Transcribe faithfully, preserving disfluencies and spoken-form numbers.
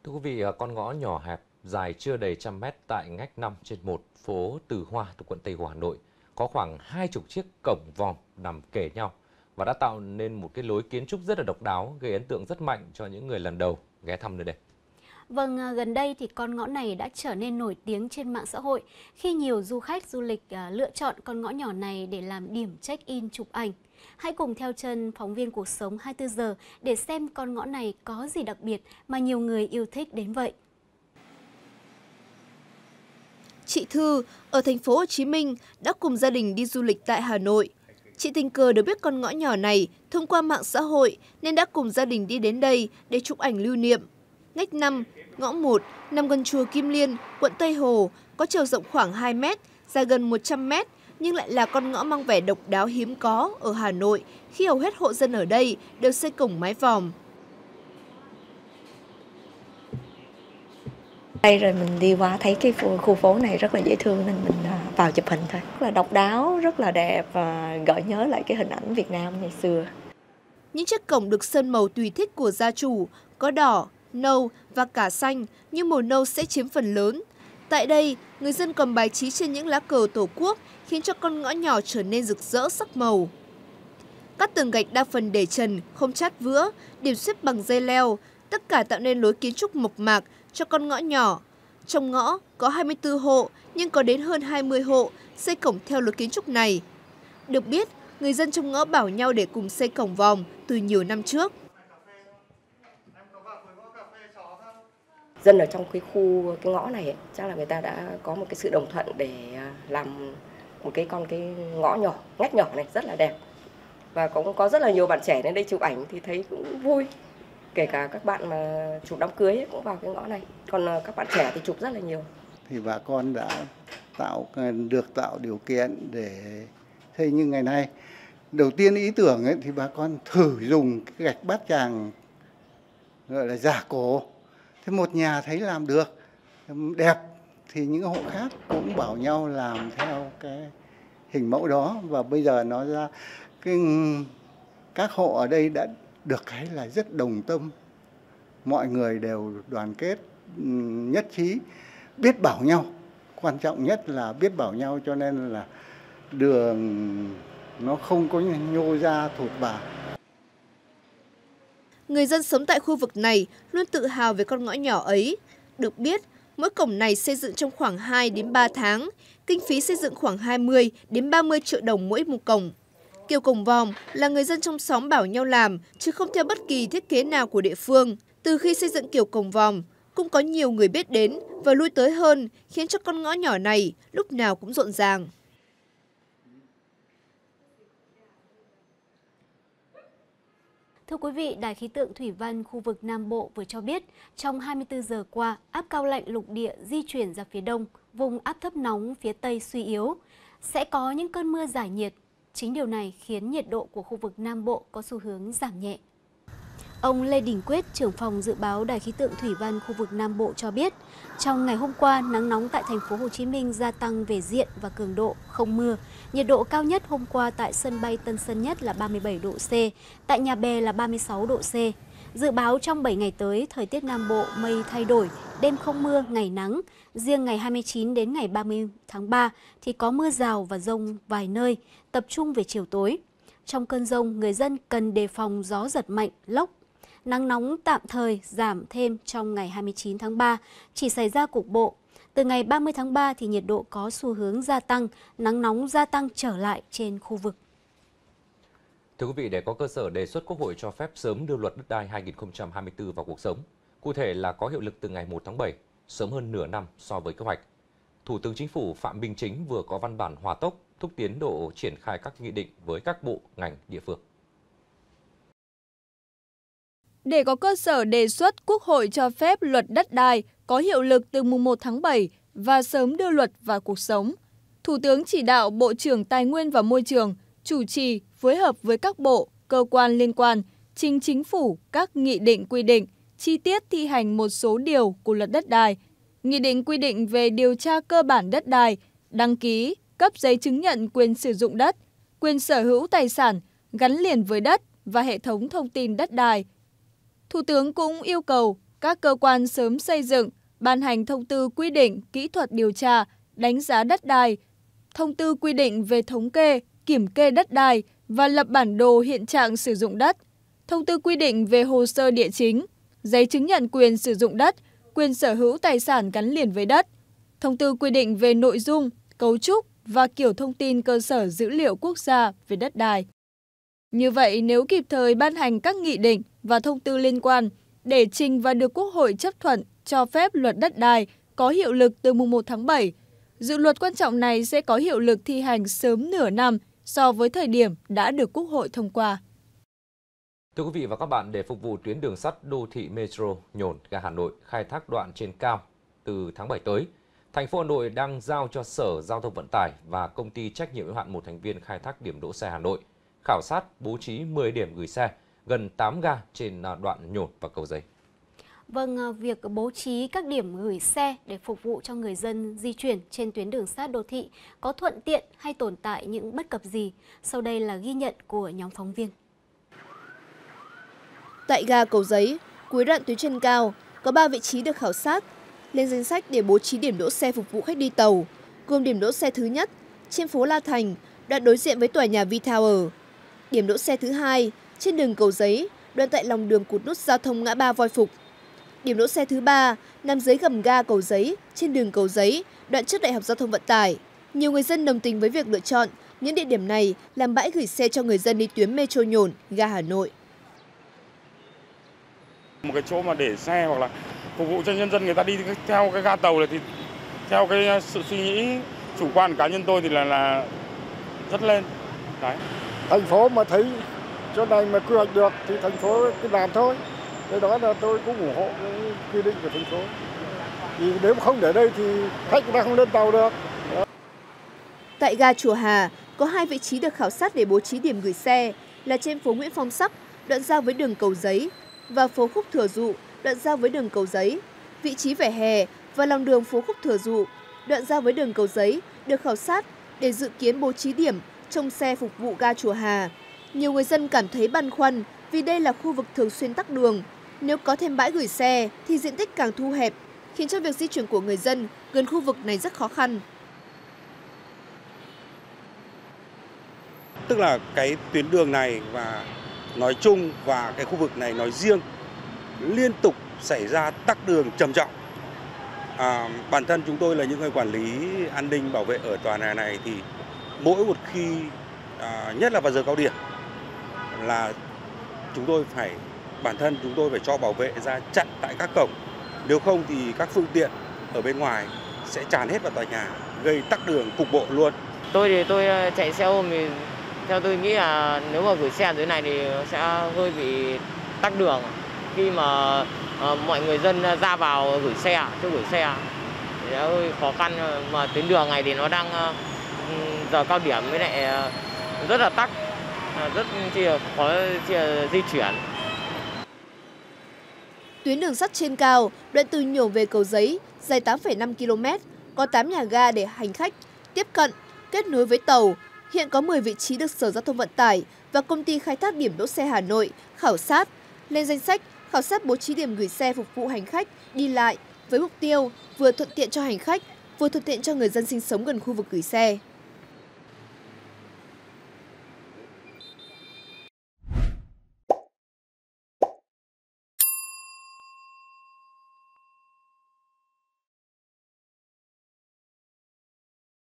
Thưa quý vị, con ngõ nhỏ hẹp dài chưa đầy trăm mét tại ngách năm trên một phố Từ Hoa thuộc quận Tây Hồ, Hà Nội có khoảng hai chục chiếc cổng vòm nằm kề nhau và đã tạo nên một cái lối kiến trúc rất là độc đáo, gây ấn tượng rất mạnh cho những người lần đầu ghé thăm nơi đây. Vâng, gần đây thì con ngõ này đã trở nên nổi tiếng trên mạng xã hội khi nhiều du khách du lịch lựa chọn con ngõ nhỏ này để làm điểm check-in chụp ảnh. Hãy cùng theo chân phóng viên Cuộc sống hai mươi tư giờ để xem con ngõ này có gì đặc biệt mà nhiều người yêu thích đến vậy. Chị Thư ở thành phố Hồ Chí Minh đã cùng gia đình đi du lịch tại Hà Nội. Chị tình cờ được biết con ngõ nhỏ này thông qua mạng xã hội nên đã cùng gia đình đi đến đây để chụp ảnh lưu niệm. Ngách năm, ngõ một, nằm gần chùa Kim Liên, quận Tây Hồ, có chiều rộng khoảng hai mét, dài gần một trăm mét, nhưng lại là con ngõ mang vẻ độc đáo hiếm có ở Hà Nội khi hầu hết hộ dân ở đây đều xây cổng mái vòm. Đây rồi mình đi qua thấy cái khu phố này rất là dễ thương nên mình vào chụp hình thôi. Rất là độc đáo, rất là đẹp và gợi nhớ lại cái hình ảnh Việt Nam ngày xưa. Những chiếc cổng được sơn màu tùy thích của gia chủ, có đỏ, nâu và cả xanh, nhưng màu nâu sẽ chiếm phần lớn. Tại đây, người dân còn bài trí trên những lá cờ Tổ quốc khiến cho con ngõ nhỏ trở nên rực rỡ sắc màu. Các tường gạch đa phần để trần, không chát vữa, điểm xếp bằng dây leo, tất cả tạo nên lối kiến trúc mộc mạc cho con ngõ nhỏ. Trong ngõ có hai mươi tư hộ, nhưng có đến hơn hai mươi hộ xây cổng theo lối kiến trúc này. Được biết, người dân trong ngõ bảo nhau để cùng xây cổng vòm từ nhiều năm trước. Dân ở trong cái khu cái ngõ này chắc là người ta đã có một cái sự đồng thuận để làm một cái con cái ngõ nhỏ, ngách nhỏ này rất là đẹp. Và cũng có rất là nhiều bạn trẻ đến đây chụp ảnh thì thấy cũng vui. Kể cả các bạn mà chụp đám cưới ấy, cũng vào cái ngõ này. Còn các bạn trẻ thì chụp rất là nhiều. Thì bà con đã tạo được tạo điều kiện để xây như ngày nay. Đầu tiên ý tưởng ấy, thì bà con thử dùng cái gạch bát tràng gọi là giả cổ. Thế một nhà thấy làm được đẹp thì những hộ khác cũng bảo nhau làm theo cái hình mẫu đó, và bây giờ nó ra cái các hộ ở đây đã được cái là rất đồng tâm, mọi người đều đoàn kết nhất trí, biết bảo nhau, quan trọng nhất là biết bảo nhau, cho nên là đường nó không có nhô ra thụt vào. Người dân sống tại khu vực này luôn tự hào về con ngõ nhỏ ấy. Được biết, mỗi cổng này xây dựng trong khoảng hai đến ba tháng, kinh phí xây dựng khoảng hai mươi đến ba mươi triệu đồng mỗi một cổng. Kiểu cổng vòm là người dân trong xóm bảo nhau làm, chứ không theo bất kỳ thiết kế nào của địa phương. Từ khi xây dựng kiểu cổng vòm, cũng có nhiều người biết đến và lui tới hơn, khiến cho con ngõ nhỏ này lúc nào cũng rộn ràng. Thưa quý vị, Đài khí tượng thủy văn khu vực Nam Bộ vừa cho biết, trong hai mươi tư giờ qua, áp cao lạnh lục địa di chuyển ra phía đông, vùng áp thấp nóng phía Tây suy yếu. Sẽ có những cơn mưa giải nhiệt. Chính điều này khiến nhiệt độ của khu vực Nam Bộ có xu hướng giảm nhẹ. Ông Lê Đình Quyết, trưởng phòng dự báo Đài khí tượng thủy văn khu vực Nam Bộ cho biết, trong ngày hôm qua, nắng nóng tại thành phố Hồ Chí Minh gia tăng về diện và cường độ, không mưa. Nhiệt độ cao nhất hôm qua tại sân bay Tân Sơn Nhất là ba mươi bảy độ C, tại Nhà Bè là ba mươi sáu độ C. Dự báo trong bảy ngày tới, thời tiết Nam Bộ mây thay đổi, đêm không mưa, ngày nắng. Riêng ngày hai mươi chín đến ngày ba mươi tháng ba thì có mưa rào và dông vài nơi, tập trung về chiều tối. Trong cơn dông, người dân cần đề phòng gió giật mạnh, lốc. Nắng nóng tạm thời giảm thêm trong ngày hai mươi chín tháng ba, chỉ xảy ra cục bộ. Từ ngày ba mươi tháng ba thì nhiệt độ có xu hướng gia tăng, nắng nóng gia tăng trở lại trên khu vực. Thưa quý vị, để có cơ sở đề xuất Quốc hội cho phép sớm đưa luật đất đai hai nghìn không trăm hai mươi tư vào cuộc sống, cụ thể là có hiệu lực từ ngày một tháng bảy, sớm hơn nửa năm so với kế hoạch, Thủ tướng Chính phủ Phạm Minh Chính vừa có văn bản hỏa tốc thúc tiến độ triển khai các nghị định với các bộ, ngành, địa phương. Để có cơ sở đề xuất Quốc hội cho phép luật đất đai có hiệu lực từ mùng một tháng bảy và sớm đưa luật vào cuộc sống, Thủ tướng chỉ đạo Bộ trưởng Tài nguyên và Môi trường chủ trì phối hợp với các bộ, cơ quan liên quan trình Chính phủ các nghị định quy định chi tiết thi hành một số điều của luật đất đai, nghị định quy định về điều tra cơ bản đất đai, đăng ký, cấp giấy chứng nhận quyền sử dụng đất, quyền sở hữu tài sản gắn liền với đất và hệ thống thông tin đất đai. Thủ tướng cũng yêu cầu các cơ quan sớm xây dựng, ban hành thông tư quy định kỹ thuật điều tra, đánh giá đất đai, thông tư quy định về thống kê, kiểm kê đất đai và lập bản đồ hiện trạng sử dụng đất, thông tư quy định về hồ sơ địa chính, giấy chứng nhận quyền sử dụng đất, quyền sở hữu tài sản gắn liền với đất, thông tư quy định về nội dung, cấu trúc và kiểu thông tin cơ sở dữ liệu quốc gia về đất đai. Như vậy, nếu kịp thời ban hành các nghị định và thông tư liên quan để trình và được Quốc hội chấp thuận cho phép luật đất đai có hiệu lực từ mùng một tháng bảy, dự luật quan trọng này sẽ có hiệu lực thi hành sớm nửa năm so với thời điểm đã được Quốc hội thông qua. Thưa quý vị và các bạn, để phục vụ tuyến đường sắt đô thị Metro Nhổn ga Hà Nội khai thác đoạn trên cao từ tháng bảy tới, thành phố Hà Nội đang giao cho Sở Giao thông Vận tải và công ty trách nhiệm hữu hạn một thành viên khai thác điểm đỗ xe Hà Nội khảo sát bố trí mười điểm gửi xe gần tám ga trên đoạn Nhổn và Cầu Giấy. Vâng, việc bố trí các điểm gửi xe để phục vụ cho người dân di chuyển trên tuyến đường sắt đô thị có thuận tiện hay tồn tại những bất cập gì? Sau đây là ghi nhận của nhóm phóng viên. Tại ga Cầu Giấy, cuối đoạn tuyến trên cao, có ba vị trí được khảo sát, lên danh sách để bố trí điểm đỗ xe phục vụ khách đi tàu, gồm điểm đỗ xe thứ nhất trên phố La Thành, đoạn đối diện với tòa nhà V-Tower. Điểm đỗ xe thứ hai trên đường Cầu Giấy, đoạn tại lòng đường cụt nút giao thông ngã ba Voi Phục. Điểm đỗ xe thứ ba nằm dưới gầm ga Cầu Giấy trên đường Cầu Giấy, đoạn trước Đại học Giao thông Vận tải. Nhiều người dân đồng tình với việc lựa chọn những địa điểm này làm bãi gửi xe cho người dân đi tuyến Metro Nhổn, ga Hà Nội. Một cái chỗ mà để xe hoặc là phục vụ cho nhân dân người ta đi theo cái ga tàu này thì theo cái sự suy nghĩ chủ quan cá nhân tôi thì là là rất lên. Đấy. Thành phố mà thấy chỗ này mà quy hoạch được thì thành phố cứ làm thôi. Cái đó là tôi cũng ủng hộ cái quy định của thành phố. Vì nếu không để đây thì khách người ta không lên tàu được. Đó. Tại ga Chùa Hà có hai vị trí được khảo sát để bố trí điểm gửi xe là trên phố Nguyễn Phong Sắc, đoạn giao với đường Cầu Giấy, và phố Khúc Thừa Dụ, đoạn giao với đường Cầu Giấy. Vị trí vỉa hè và lòng đường phố Khúc Thừa Dụ, đoạn giao với đường Cầu Giấy được khảo sát để dự kiến bố trí điểm trông xe phục vụ ga Chùa Hà. Nhiều người dân cảm thấy băn khoăn vì đây là khu vực thường xuyên tắc đường. Nếu có thêm bãi gửi xe thì diện tích càng thu hẹp, khiến cho việc di chuyển của người dân gần khu vực này rất khó khăn. Tức là cái tuyến đường này và nói chung và cái khu vực này nói riêng liên tục xảy ra tắc đường trầm trọng. À, bản thân chúng tôi là những người quản lý an ninh bảo vệ ở tòa nhà này thì mỗi một khi à, nhất là vào giờ cao điểm là chúng tôi phải bản thân chúng tôi phải cho bảo vệ ra chặn tại các cổng, nếu không thì các phương tiện ở bên ngoài sẽ tràn hết vào tòa nhà gây tắc đường cục bộ luôn. Tôi thì tôi chạy xe ôm thì theo tôi nghĩ là nếu mà gửi xe dưới này thì sẽ hơi bị tắc đường khi mà uh, mọi người dân ra vào gửi xe, chỗ gửi xe thì sẽ hơi khó khăn, mà tuyến đường này thì nó đang uh, giờ cao điểm với lại uh, rất là tắc, uh, rất chi là khó chi là di chuyển. Tuyến đường sắt trên cao, đoạn từ Nhổn về Cầu Giấy, dài tám phẩy năm ki lô mét, có tám nhà ga để hành khách tiếp cận, kết nối với tàu. Hiện có mười vị trí được Sở Giao thông Vận tải và Công ty Khai thác điểm đỗ xe Hà Nội khảo sát, lên danh sách khảo sát bố trí điểm gửi xe phục vụ hành khách đi lại với mục tiêu vừa thuận tiện cho hành khách, vừa thuận tiện cho người dân sinh sống gần khu vực gửi xe.